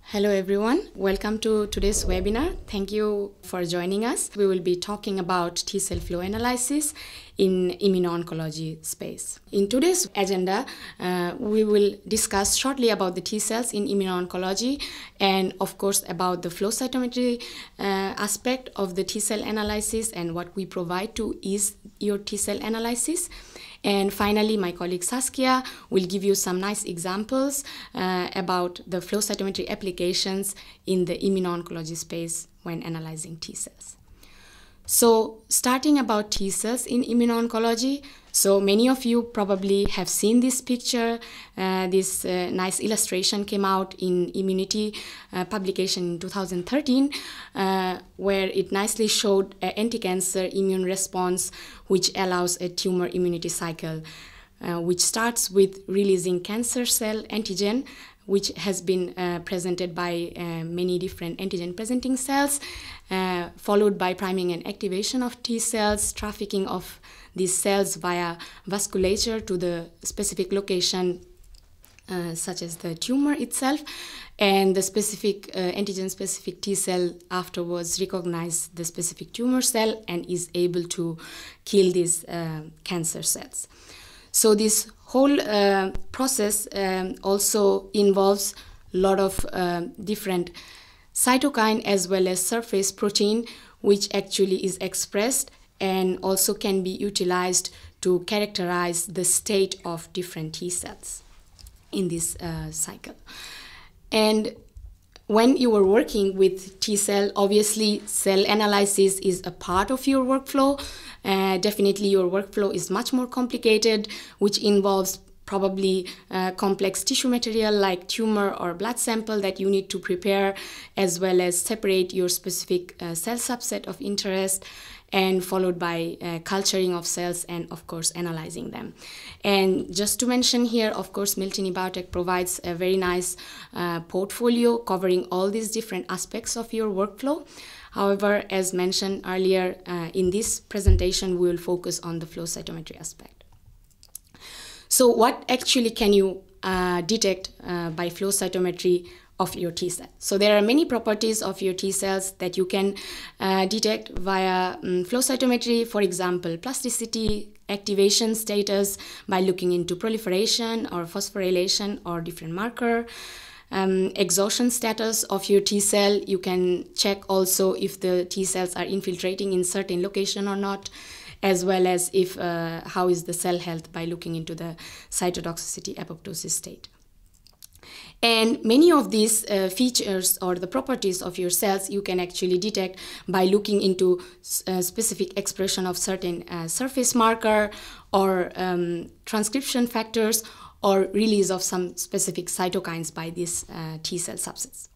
Hello everyone, welcome to today's webinar. Thank you for joining us. We will be talking about T-cell flow analysis in immuno-oncology space. In today's agenda, we will discuss shortly about the T-cells in immuno-oncology and of course about the flow cytometry aspect of the T-cell analysis and what we provide to ease your T-cell analysis. And finally, my colleague Saskia will give you some nice examples about the flow cytometry applications in the immuno-oncology space when analyzing T-cells. So starting about T-cells in immuno-oncology, so many of you probably have seen this picture. This nice illustration came out in Immunity publication in 2013, where it nicely showed an anti-cancer immune response which allows a tumor immunity cycle, which starts with releasing cancer cell antigen, which has been presented by many different antigen-presenting cells, followed by priming and activation of T cells, trafficking of these cells via vasculature to the specific location, such as the tumor itself, and the specific antigen-specific T cell afterwards recognize the specific tumor cell and is able to kill these cancer cells. So this whole process also involves a lot of different cytokine as well as surface protein, which actually is expressed and also can be utilized to characterize the state of different T cells in this cycle. And when you are working with T cell, obviously cell analysis is a part of your workflow. Definitely your workflow is much more complicated, which involves probably complex tissue material like tumor or blood sample that you need to prepare, as well as separate your specific cell subset of interest, and followed by culturing of cells and of course analyzing them. And just to mention here, of course, Miltenyi Biotech provides a very nice portfolio covering all these different aspects of your workflow. However, as mentioned earlier, in this presentation, we will focus on the flow cytometry aspect. So what actually can you detect by flow cytometry of your T cell? So there are many properties of your T cells that you can detect via flow cytometry. For example, plasticity, activation status by looking into proliferation or phosphorylation or different marker. Exhaustion status of your T cell. You can check also if the T cells are infiltrating in certain location or not, as well as if how is the cell health by looking into the cytotoxicity apoptosis state. And many of these features or the properties of your cells you can actually detect by looking into specific expression of certain surface marker or transcription factors or release of some specific cytokines by these T cell subsets.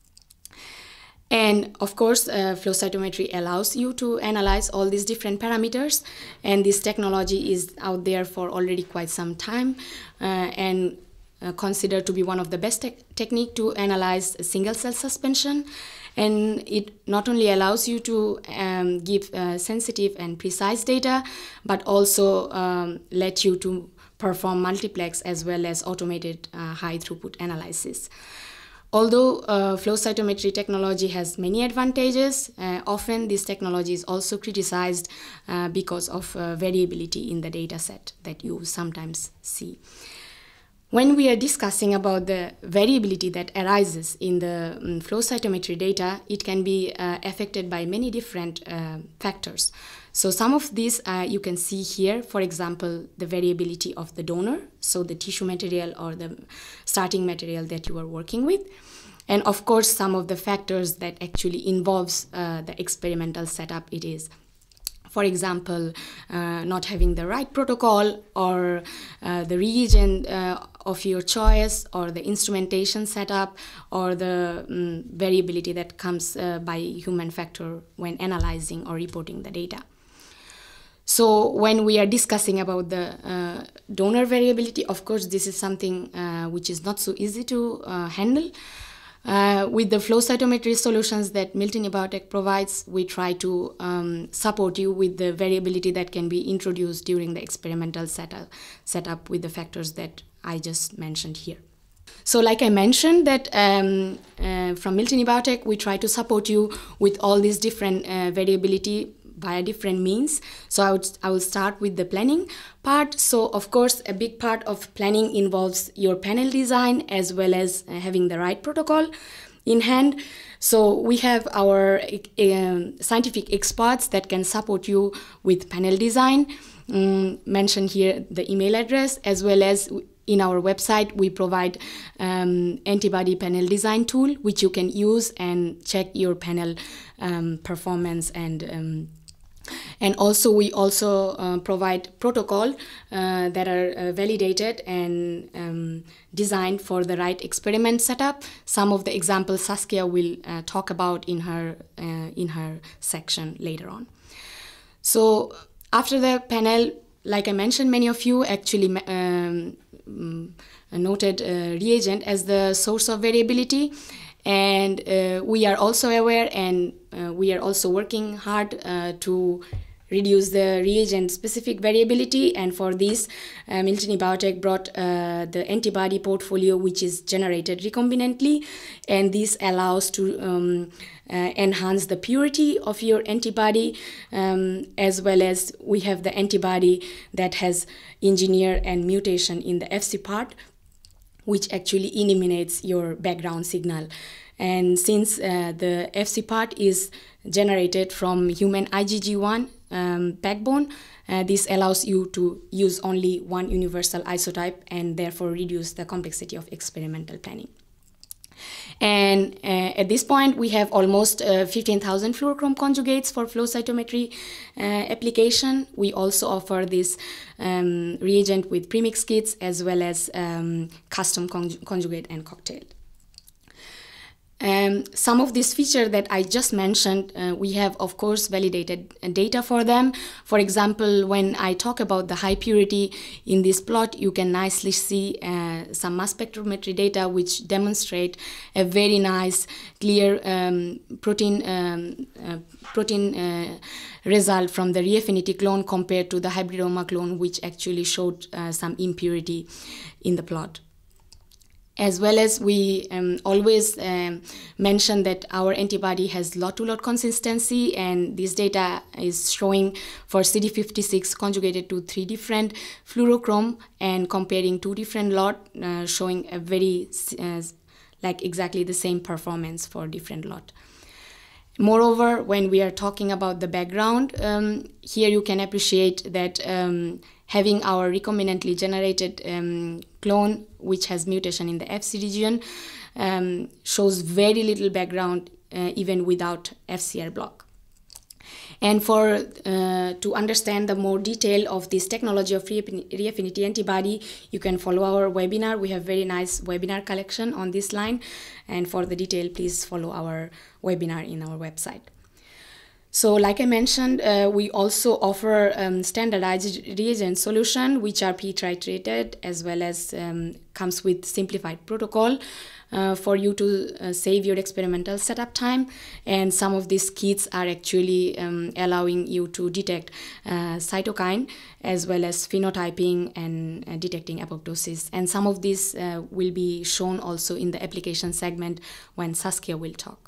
And of course, flow cytometry allows you to analyze all these different parameters, and this technology is out there for already quite some time and considered to be one of the best technique to analyze single cell suspension. And it not only allows you to give sensitive and precise data, but also let you to perform multiplex as well as automated high throughput analysis. Although flow cytometry technology has many advantages, often this technology is also criticized because of variability in the data set that you sometimes see. When we are discussing about the variability that arises in the flow cytometry data, it can be affected by many different factors. So some of these you can see here, for example, the variability of the donor, so the tissue material or the starting material that you are working with. And of course, some of the factors that actually involves the experimental setup it is. For example, not having the right protocol or the reagent of your choice or the instrumentation setup or the variability that comes by human factor when analyzing or reporting the data. So when we are discussing about the donor variability, of course, this is something which is not so easy to handle. With the flow cytometry solutions that Miltenyi Biotech provides, we try to support you with the variability that can be introduced during the experimental setup with the factors that I just mentioned here. So like I mentioned that from Miltenyi Biotech, we try to support you with all these different variability via different means. So I will start with the planning part. So of course, a big part of planning involves your panel design as well as having the right protocol in hand. So we have our scientific experts that can support you with panel design. Mention here the email address, as well as in our website we provide antibody panel design tool which you can use and check your panel performance, and also we also provide protocol that are validated and designed for the right experiment setup. Some of the examples Saskia will talk about in her section later on. So after the panel, like I mentioned, many of you actually noted reagent as the source of variability, and we are also aware and we are also working hard to reduce the reagent specific variability, and for this Miltenyi Biotech brought the antibody portfolio which is generated recombinantly, and this allows to enhance the purity of your antibody, as well as we have the antibody that has engineer and mutation in the Fc part, which actually eliminates your background signal. And since the Fc part is generated from human IgG1 backbone, this allows you to use only one universal isotype and therefore reduce the complexity of experimental planning. And at this point, we have almost 15,000 fluorochrome conjugates for flow cytometry application. We also offer this reagent with premix kits as well as custom conjugate and cocktail. Some of these features that I just mentioned, we have of course validated data for them. For example, when I talk about the high purity in this plot, you can nicely see some mass spectrometry data which demonstrate a very nice clear protein result from the Reaffinity clone compared to the hybridoma clone, which actually showed some impurity in the plot. As well as we always mention that our antibody has lot-to-lot consistency, and this data is showing for CD56 conjugated to 3 different fluorochrome and comparing 2 different lot, showing a very like exactly the same performance for different lot. Moreover, when we are talking about the background, here you can appreciate that having our recombinantly generated clone which has mutation in the Fc region shows very little background even without FCR block. And for to understand the more detail of this technology of Reaffinity antibody, you can follow our webinar. We have very nice webinar collection on this line, and for the detail, please follow our webinar in our website. So like I mentioned, we also offer standardized reagent solution which are p-titrated, as well as comes with simplified protocol for you to save your experimental setup time. And some of these kits are actually allowing you to detect cytokine as well as phenotyping and detecting apoptosis. And some of these will be shown also in the application segment when Saskia will talk.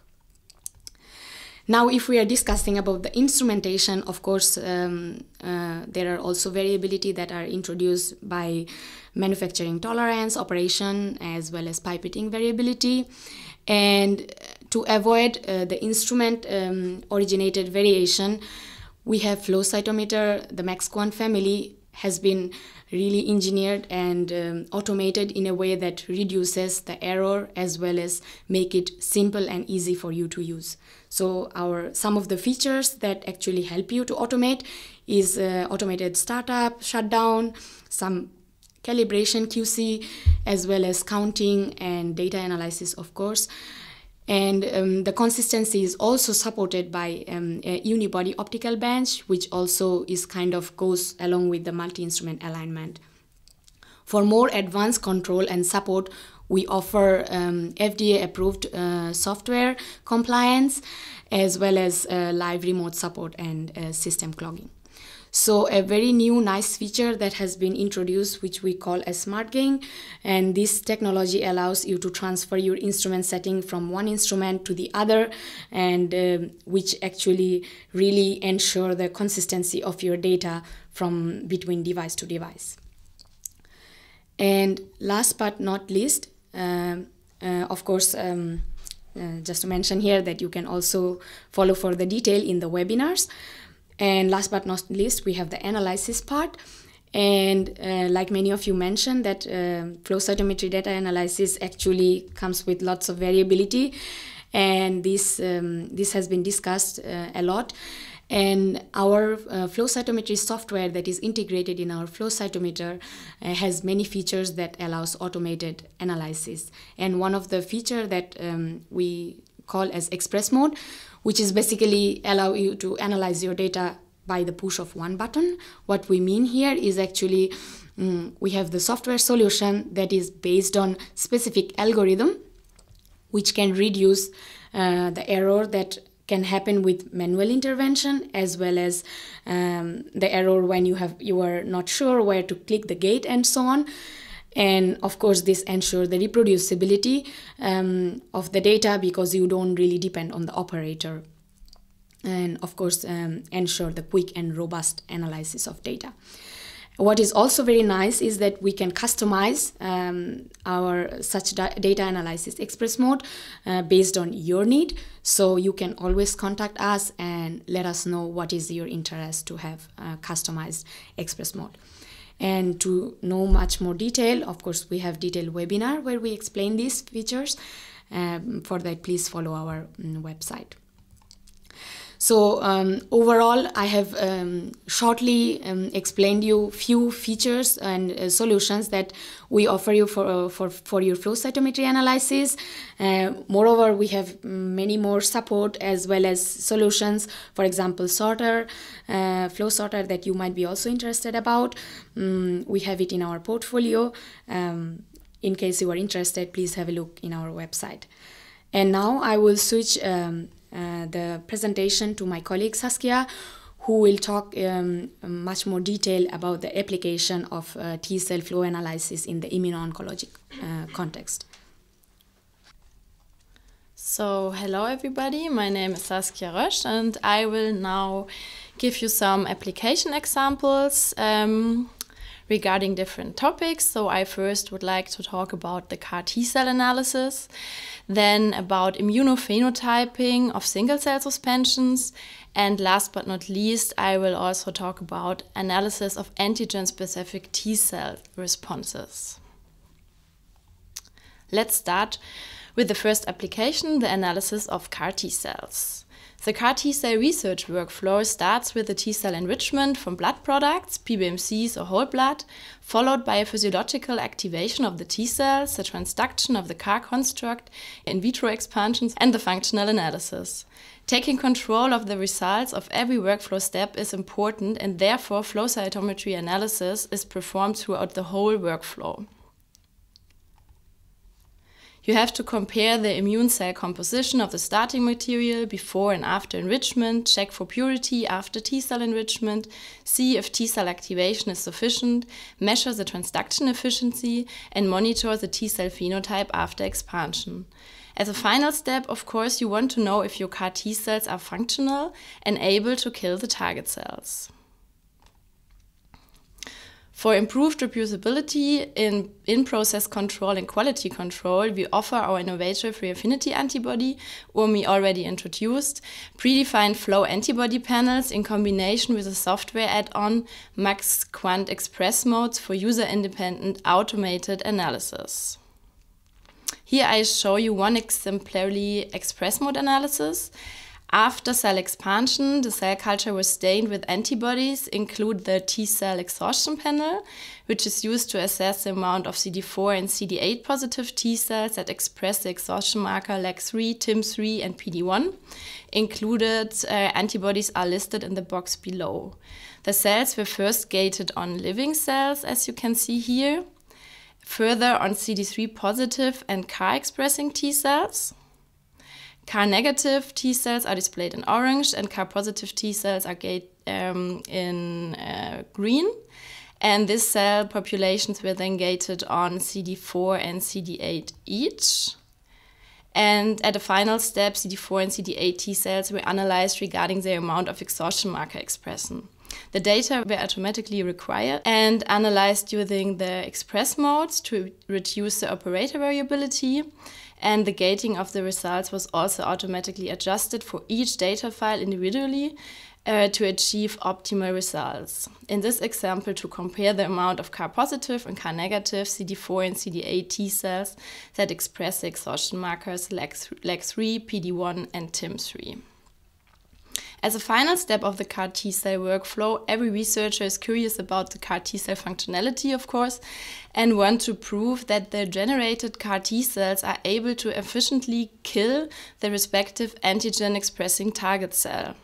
Now, if we are discussing about the instrumentation, of course, there are also variability that are introduced by manufacturing tolerance, operation, as well as pipetting variability. And to avoid the instrument originated variation, we have flow cytometer. The MaxQuant family has been really engineered and automated in a way that reduces the error as well as make it simple and easy for you to use. So some of the features that actually help you to automate is automated startup, shutdown, some calibration QC, as well as counting and data analysis, of course. And the consistency is also supported by a unibody optical bench, which also is kind of goes along with the multi-instrument alignment. For more advanced control and support, we offer FDA-approved software compliance, as well as live remote support and system clogging. So a very new nice feature that has been introduced, which we call as Smart Gain, and this technology allows you to transfer your instrument setting from one instrument to the other, and which actually really ensure the consistency of your data from between device to device. And last but not least, of course, just to mention here that you can also follow for the detail in the webinars. And last but not least, we have the analysis part. And like many of you mentioned, that flow cytometry data analysis actually comes with lots of variability. And this has been discussed a lot. And our flow cytometry software that is integrated in our flow cytometer has many features that allows automated analysis. And one of the features that we call as Express Mode, which is basically allow you to analyze your data by the push of one button. What we mean here is actually we have the software solution that is based on specific algorithm, which can reduce the error that can happen with manual intervention, as well as the error when you are not sure where to click the gate and so on. And of course, this ensures the reproducibility of the data, because you don't really depend on the operator. And of course, ensure the quick and robust analysis of data. What is also very nice is that we can customize our such data analysis Express Mode based on your need. So you can always contact us and let us know what is your interest to have customized Express Mode. And to know much more detail, of course, we have detailed webinar where we explain these features. For that, please follow our website. So overall, I have shortly explained you few features and solutions that we offer you for your flow cytometry analysis. Moreover, we have many more support as well as solutions. For example, sorter, flow sorter that you might be also interested about. We have it in our portfolio. In case you are interested, please have a look in our website. And now I will switch the presentation to my colleague Saskia, who will talk much more detail about the application of T-cell flow analysis in the immuno-oncologic context. So, hello everybody, my name is Saskia Rösch and I will now give you some application examples regarding different topics. So I first would like to talk about the CAR T-cell analysis, then about immunophenotyping of single-cell suspensions, and last but not least, I will also talk about analysis of antigen-specific T-cell responses. Let's start with the first application, the analysis of CAR T-cells. The CAR T-cell research workflow starts with the T-cell enrichment from blood products, PBMCs or whole blood, followed by a physiological activation of the T-cells, the transduction of the CAR construct, in vitro expansions, and the functional analysis. Taking control of the results of every workflow step is important, and therefore flow cytometry analysis is performed throughout the whole workflow. You have to compare the immune cell composition of the starting material before and after enrichment, check for purity after T-cell enrichment, see if T-cell activation is sufficient, measure the transduction efficiency, and monitor the T-cell phenotype after expansion. As a final step, of course, you want to know if your CAR T-cells are functional and able to kill the target cells. For improved reproducibility in process control and quality control, we offer our innovative reaffinity antibody, Urmi already introduced, predefined flow antibody panels in combination with a software add-on MaxQuant Express Modes for user-independent automated analysis. Here I show you one exemplary Express Mode analysis. After cell expansion, the cell culture was stained with antibodies, include the T-cell exhaustion panel, which is used to assess the amount of CD4 and CD8 positive T-cells that express the exhaustion marker LAG3, TIM3, and PD1. Included antibodies are listed in the box below. The cells were first gated on living cells, as you can see here, further on CD3 positive and CAR expressing T-cells. CAR-negative T cells are displayed in orange, and CAR-positive T cells are in green. And this cell populations were then gated on CD4 and CD8 each. And at the final step, CD4 and CD8 T cells were analyzed regarding their amount of exhaustion marker expression. The data were automatically required and analyzed using the express modes to reduce the operator variability. And the gating of the results was also automatically adjusted for each data file individually to achieve optimal results. In this example, to compare the amount of CAR-positive and CAR-negative CD4 and CD8 T cells that express the exhaustion markers LAG3, PD-1, and TIM3. As a final step of the CAR T-cell workflow, every researcher is curious about the CAR T-cell functionality, of course, and want to prove that the generated CAR T-cells are able to efficiently kill the respective antigen-expressing target cell.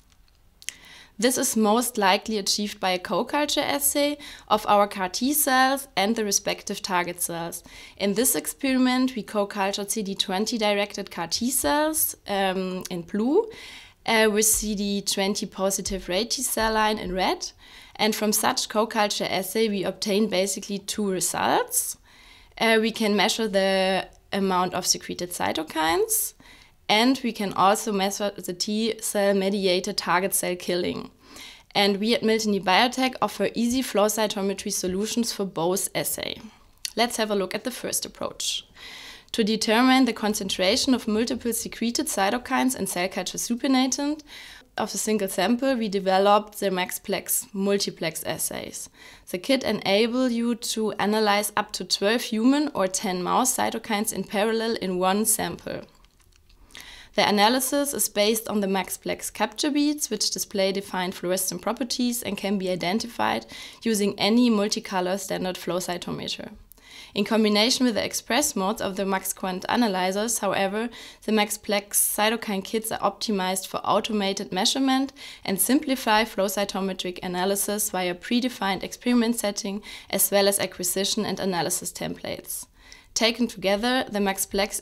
This is most likely achieved by a co-culture assay of our CAR T-cells and the respective target cells. In this experiment, we co-cultured CD20-directed CAR T-cells in blue, with CD20 positive rate T cell line in red. And from such co-culture assay, we obtain basically two results. We can measure the amount of secreted cytokines, and we can also measure the T cell mediated target cell killing. And we at Miltenyi Biotech offer easy flow cytometry solutions for both assays. Let's have a look at the first approach. To determine the concentration of multiple secreted cytokines in cell culture supernatant of a single sample, we developed the MaxPlex multiplex assays. The kit enables you to analyze up to 12 human or 10 mouse cytokines in parallel in one sample. The analysis is based on the MaxPlex capture beads, which display defined fluorescent properties and can be identified using any multicolor standard flow cytometer. In combination with the express modes of the MaxQuant analyzers, however, the MaxPlex cytokine kits are optimized for automated measurement and simplify flow cytometric analysis via predefined experiment setting, as well as acquisition and analysis templates. Taken together, the MaxPlex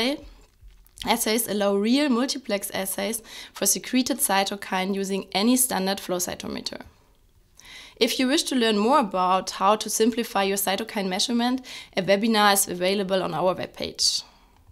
assays allow real multiplex assays for secreted cytokine using any standard flow cytometer. If you wish to learn more about how to simplify your cytokine measurement, a webinar is available on our webpage.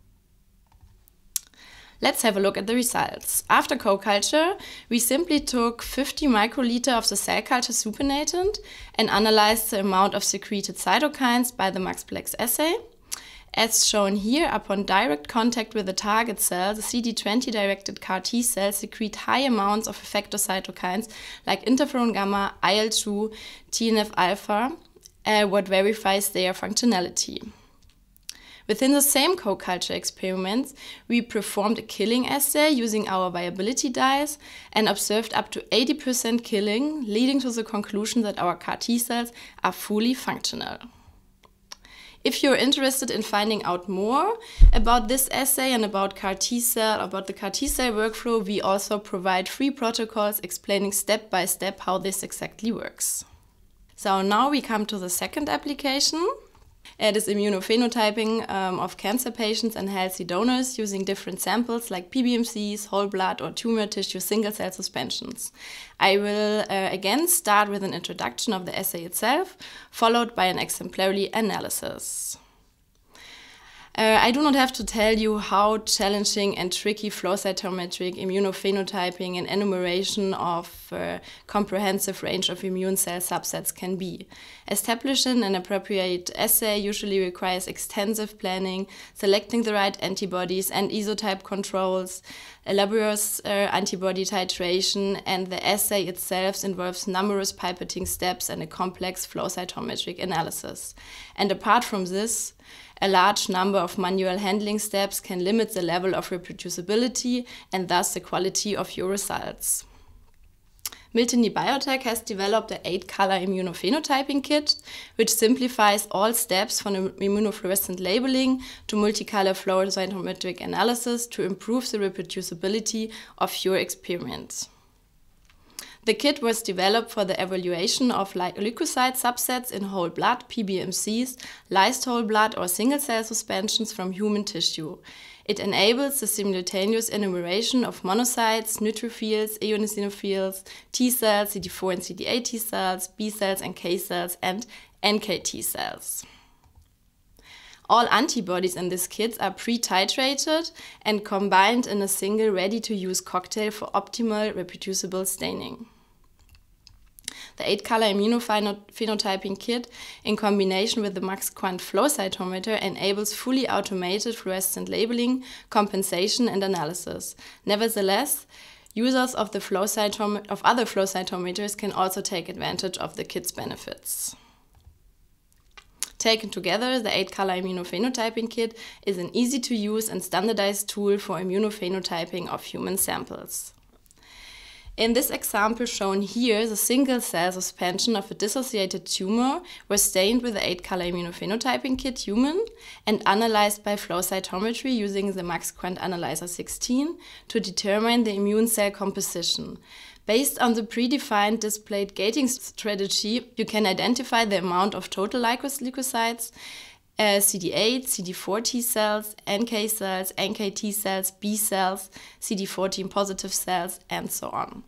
Let's have a look at the results. After co-culture, we simply took 50 microliter of the cell culture supernatant and analyzed the amount of secreted cytokines by the MaxPlex assay. As shown here, upon direct contact with the target cell, the CD20-directed CAR T cells secrete high amounts of effector cytokines like interferon gamma, IL-2, TNF-alpha, what verifies their functionality. Within the same co-culture experiments, we performed a killing assay using our viability dyes and observed up to 80% killing, leading to the conclusion that our CAR T cells are fully functional. If you're interested in finding out more about this assay and about the CAR T cell workflow, we also provide free protocols explaining step by step how this exactly works. So now we come to the second application. It is immunophenotyping of cancer patients and healthy donors using different samples like PBMCs, whole blood or tumor tissue single-cell suspensions. I will again start with an introduction of the assay itself, followed by an exemplary analysis. I do not have to tell you how challenging and tricky flow cytometric immunophenotyping and enumeration of a comprehensive range of immune cell subsets can be. Establishing an appropriate assay usually requires extensive planning, selecting the right antibodies and isotype controls, laborious antibody titration, and the assay itself involves numerous pipetting steps and a complex flow cytometric analysis. And apart from this, a large number of manual handling steps can limit the level of reproducibility and thus the quality of your results. Miltenyi Biotech has developed an 8-color immunophenotyping kit, which simplifies all steps from immunofluorescent labeling to multicolor flow cytometric analysis to improve the reproducibility of your experiments. The kit was developed for the evaluation of leukocyte subsets in whole blood, PBMCs, lysed whole blood or single-cell suspensions from human tissue. It enables the simultaneous enumeration of monocytes, neutrophils, eosinophils, T cells, CD4 and CD8 T cells, B cells, NK cells, and NKT cells. All antibodies in this kit are pre-titrated and combined in a single ready-to-use cocktail for optimal reproducible staining. The 8-color immunophenotyping kit, in combination with the MaxQuant flow cytometer, enables fully automated fluorescent labeling, compensation, and analysis. Nevertheless, users of other flow cytometers can also take advantage of the kit's benefits. Taken together, the 8-color immunophenotyping kit is an easy-to-use and standardized tool for immunophenotyping of human samples. In this example shown here, the single-cell suspension of a dissociated tumor was stained with the 8-color immunophenotyping kit human and analyzed by flow cytometry using the MaxQuant Analyzer 16 to determine the immune cell composition. Based on the predefined displayed gating strategy, you can identify the amount of total leukocytes, CD8, CD4 T cells, NK cells, NKT cells, B cells, CD14 positive cells, and so on.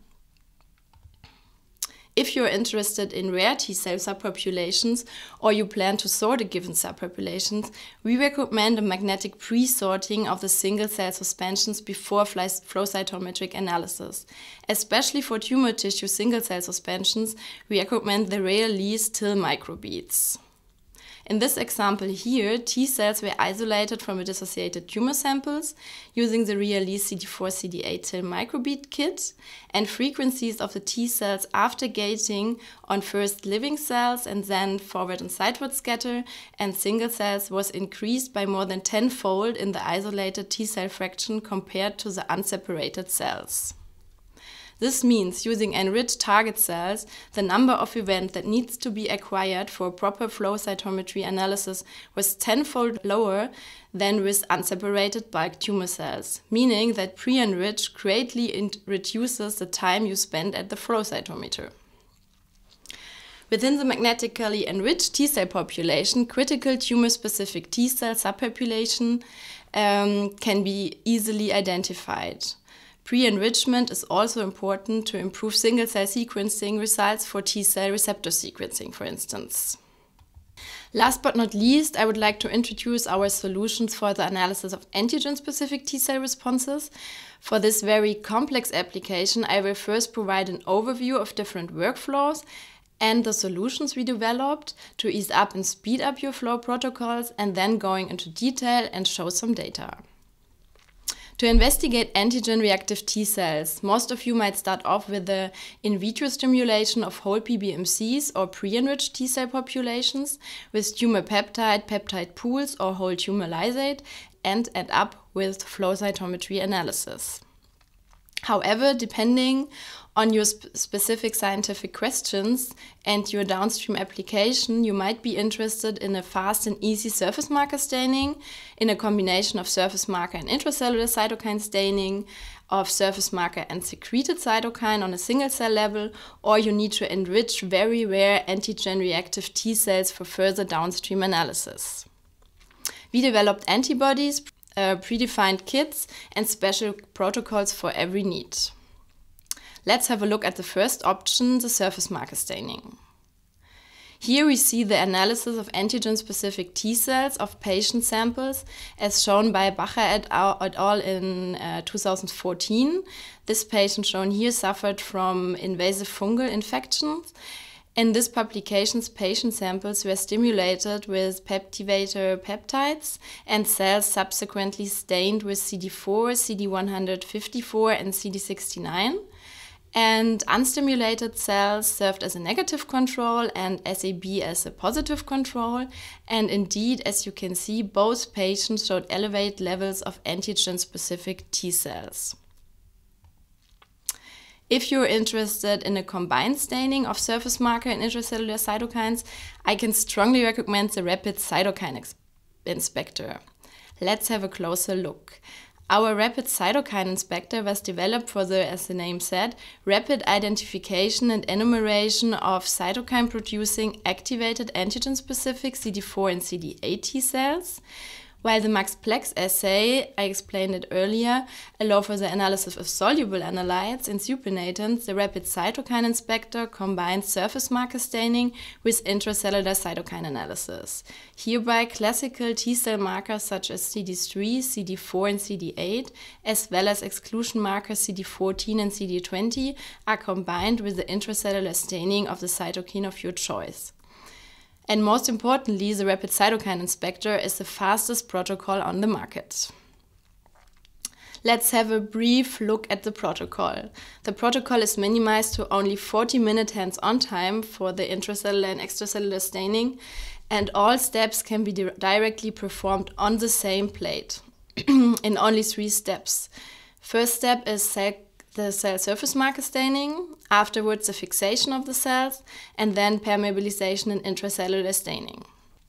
If you're interested in rare T cell subpopulations or you plan to sort a given subpopulations, we recommend a magnetic pre-sorting of the single-cell suspensions before flow cytometric analysis. Especially for tumor tissue single-cell suspensions, we recommend the Rayleigh TIL microbeads. In this example here, T cells were isolated from a dissociated tumor samples using the Rayleigh CD4-CD8 TIL microbead kit, and frequencies of the T cells after gating on first living cells and then forward and sideward scatter and single cells was increased by more than 10-fold in the isolated T cell fraction compared to the unseparated cells. This means using enriched target cells, the number of events that needs to be acquired for proper flow cytometry analysis was 10-fold lower than with unseparated bulk tumor cells, meaning that pre-enriched greatly reduces the time you spend at the flow cytometer. Within the magnetically enriched T cell population, critical tumor-specific T cell subpopulation can be easily identified. Pre-enrichment is also important to improve single-cell sequencing results for T-cell receptor sequencing, for instance. Last but not least, I would like to introduce our solutions for the analysis of antigen-specific T-cell responses. For this very complex application, I will first provide an overview of different workflows and the solutions we developed to ease up and speed up your flow protocols, and then going into detail and show some data. To investigate antigen-reactive T cells, most of you might start off with the in vitro stimulation of whole PBMCs or pre-enriched T cell populations with tumor peptide pools or whole tumor lysate, and end up with flow cytometry analysis. However, depending on your specific scientific questions and your downstream application, you might be interested in a fast and easy surface marker staining, in a combination of surface marker and intracellular cytokine staining, of surface marker and secreted cytokine on a single cell level, or you need to enrich very rare antigen-reactive T cells for further downstream analysis. We developed antibodies, predefined kits, and special protocols for every need. Let's have a look at the first option, the surface marker staining. Here we see the analysis of antigen-specific T cells of patient samples as shown by Bacher et al. In 2014. This patient shown here suffered from invasive fungal infections. In this publication's patient samples were stimulated with Peptivator peptides and cells subsequently stained with CD4, CD154 and CD69. And unstimulated cells served as a negative control and SAB as a positive control. And indeed, as you can see, both patients showed elevated levels of antigen-specific T cells. If you're interested in a combined staining of surface marker and intracellular cytokines, I can strongly recommend the Rapid Cytokine Inspector. Let's have a closer look. Our rapid cytokine inspector was developed for the, as the name said, rapid identification and enumeration of cytokine-producing activated antigen-specific CD4 and CD8 T cells, while the MaxPlex assay, I explained it earlier, allows for the analysis of soluble analytes in supinatants. The rapid cytokine inspector combines surface marker staining with intracellular cytokine analysis. Hereby, classical T-cell markers such as CD3, CD4 and CD8, as well as exclusion markers CD14 and CD20 are combined with the intracellular staining of the cytokine of your choice. And most importantly, the rapid cytokine inspector is the fastest protocol on the market. Let's have a brief look at the protocol. The protocol is minimized to only 40-minute hands-on time for the intracellular and extracellular staining, and all steps can be directly performed on the same plate in only 3 steps. First step is the cell surface marker staining, afterwards the fixation of the cells, and then permeabilization and intracellular staining.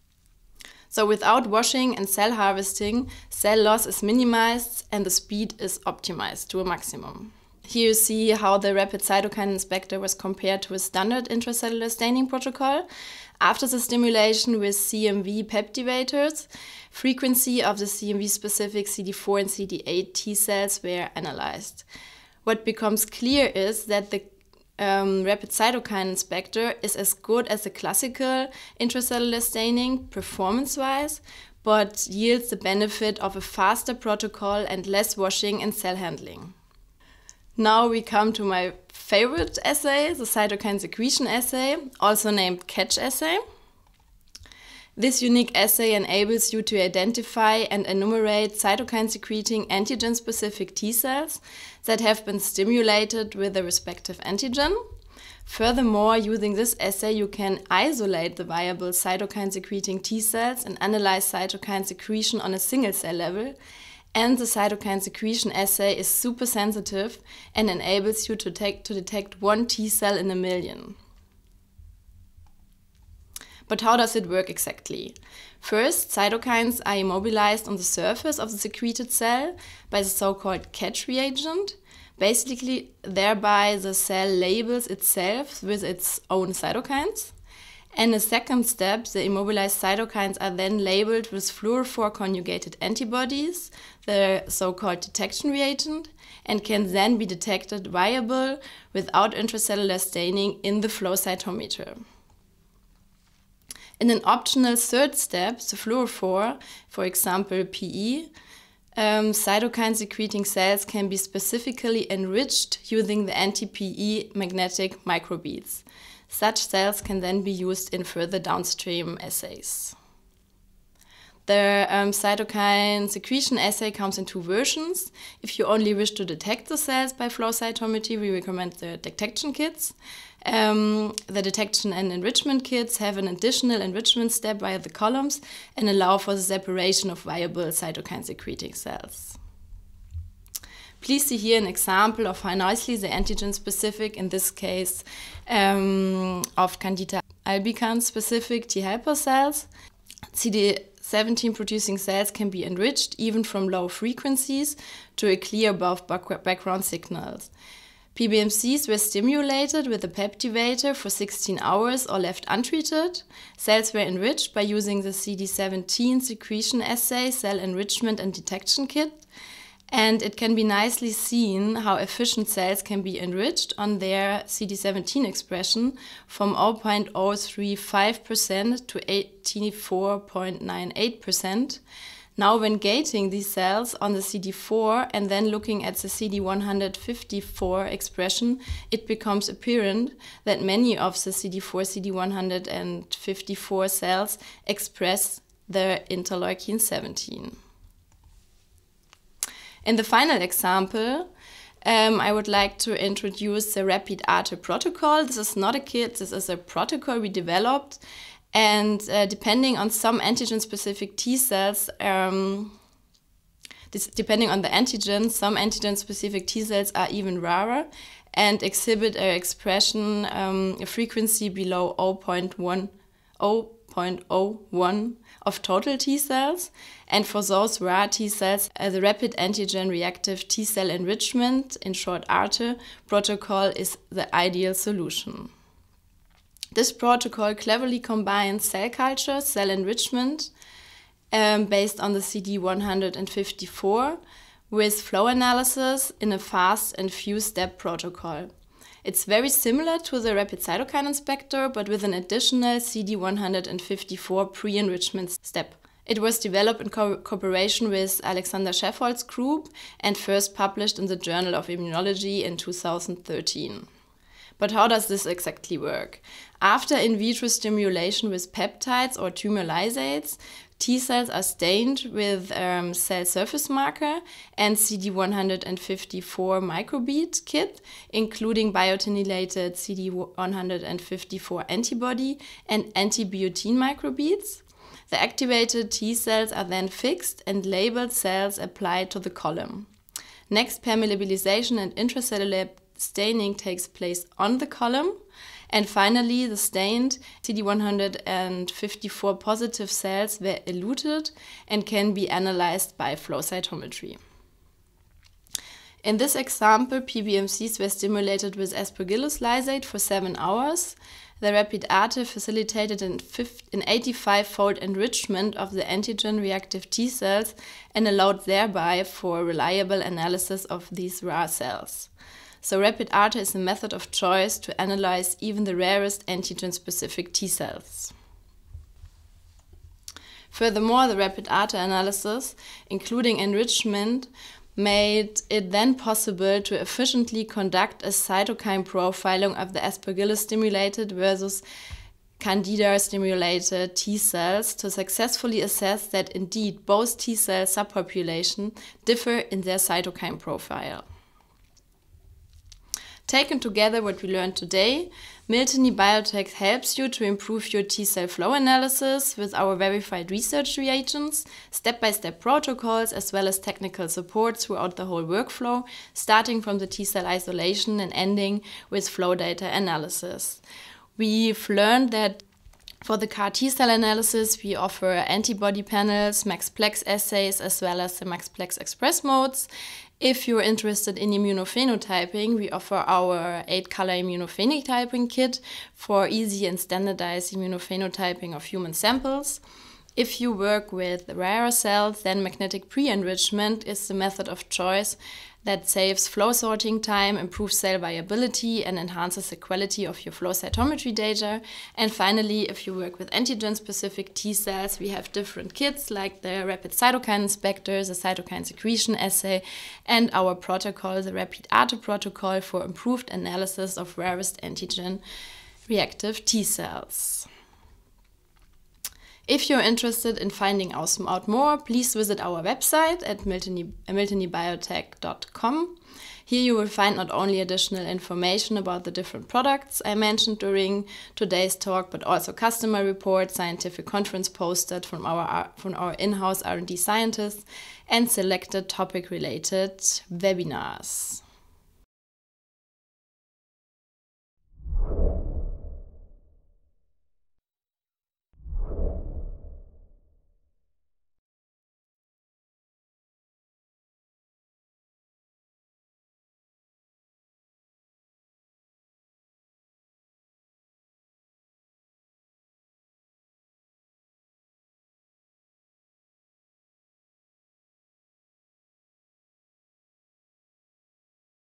So without washing and cell harvesting, cell loss is minimized and the speed is optimized to a maximum. Here you see how the rapid cytokine inspector was compared to a standard intracellular staining protocol. After the stimulation with CMV peptivators, frequency of the CMV-specific CD4 and CD8 T cells were analyzed. What becomes clear is that the rapid cytokine inspector is as good as the classical intracellular staining performance-wise, but yields the benefit of a faster protocol and less washing and cell handling. Now we come to my favorite assay, the cytokine secretion assay, also named CATCH assay. This unique assay enables you to identify and enumerate cytokine-secreting antigen-specific T cells that have been stimulated with the respective antigen. Furthermore, using this assay, you can isolate the viable cytokine-secreting T cells and analyze cytokine secretion on a single-cell level. And the cytokine secretion assay is super sensitive and enables you to detect 1 T cell in a million. But how does it work exactly? First, cytokines are immobilized on the surface of the secreted cell by the so-called CATCH reagent. Basically, thereby the cell labels itself with its own cytokines. And a second step, the immobilized cytokines are then labeled with fluorophore conjugated antibodies, the so-called detection reagent, and can then be detected viable without intracellular staining in the flow cytometer. In an optional third step, the fluorophore, for example PE, cytokine-secreting cells can be specifically enriched using the anti-PE magnetic microbeads. Such cells can then be used in further downstream assays. The cytokine secretion assay comes in 2 versions. If you only wish to detect the cells by flow cytometry, we recommend the detection kits. The detection and enrichment kits have an additional enrichment step via the columns and allow for the separation of viable cytokine-secreting cells. Please see here an example of how nicely the antigen-specific, in this case of Candida albicans-specific T helper cells, CD17-producing cells can be enriched even from low frequencies to a clear above background signals. PBMCs were stimulated with a peptivator for 16 hours or left untreated. Cells were enriched by using the CD17 secretion assay, cell enrichment and detection kit. And it can be nicely seen how efficient cells can be enriched on their CD17 expression from 0.035% to 84.98%. Now when gating these cells on the CD4 and then looking at the CD154 expression, it becomes apparent that many of the CD154 cells express the interleukin 17. In the final example, I would like to introduce the Rapid ATE protocol. This is not a kit, this is a protocol we developed. And depending on some antigen-specific T cells, depending on the antigen, some antigen-specific T cells are even rarer and exhibit an expression a frequency below 0.1 0.01 of total T cells, and for those rare T cells, the rapid antigen reactive T cell enrichment, in short ARTE, protocol is the ideal solution. This protocol cleverly combines cell culture, cell enrichment, based on the CD154, with flow analysis in a fast and few-step protocol. It's very similar to the rapid cytokine inspector, but with an additional CD154 pre-enrichment step. It was developed in cooperation with Alexander Scheffold's group and first published in the Journal of Immunology in 2013. But how does this exactly work? After in vitro stimulation with peptides or tumor lysates, T cells are stained with cell surface marker and CD154 microbead kit, including biotinylated CD154 antibody and anti-biotin microbeads. The activated T cells are then fixed and labeled cells applied to the column. Next, permeabilization and intracellular staining takes place on the column. And finally, the stained CD154 positive cells were eluted and can be analyzed by flow cytometry. In this example, PBMCs were stimulated with Aspergillus lysate for 7 hours. The rapid ARTE facilitated an 85-fold enrichment of the antigen-reactive T cells and allowed thereby for reliable analysis of these rare cells. So rapid ARTE is a method of choice to analyze even the rarest antigen-specific T cells. Furthermore, the rapid ARTE analysis, including enrichment, made it then possible to efficiently conduct a cytokine profiling of the Aspergillus-stimulated versus Candida-stimulated T cells to successfully assess that indeed both T cell subpopulations differ in their cytokine profile. Taken together, what we learned today, Miltenyi Biotech helps you to improve your T-cell flow analysis with our verified research reagents, step-by-step protocols, as well as technical support throughout the whole workflow, starting from the T-cell isolation and ending with flow data analysis. We've learned that for the CAR T-cell analysis, we offer antibody panels, MaxPlex assays, as well as the MaxPlex Express modes. If you're interested in immunophenotyping, we offer our 8-color immunophenotyping kit for easy and standardized immunophenotyping of human samples. If you work with rarer cells, then magnetic pre-enrichment is the method of choice that saves flow sorting time, improves cell viability, and enhances the quality of your flow cytometry data. And finally, if you work with antigen-specific T cells, we have different kits like the rapid cytokine inspector, the cytokine secretion assay, and our protocol, the rapid ARTE protocol for improved analysis of rarest antigen-reactive T cells. If you're interested in finding out more, please visit our website at miltenyibiotech.com. Here you will find not only additional information about the different products I mentioned during today's talk, but also customer reports, scientific conference posters from our in-house R&D scientists, and selected topic-related webinars.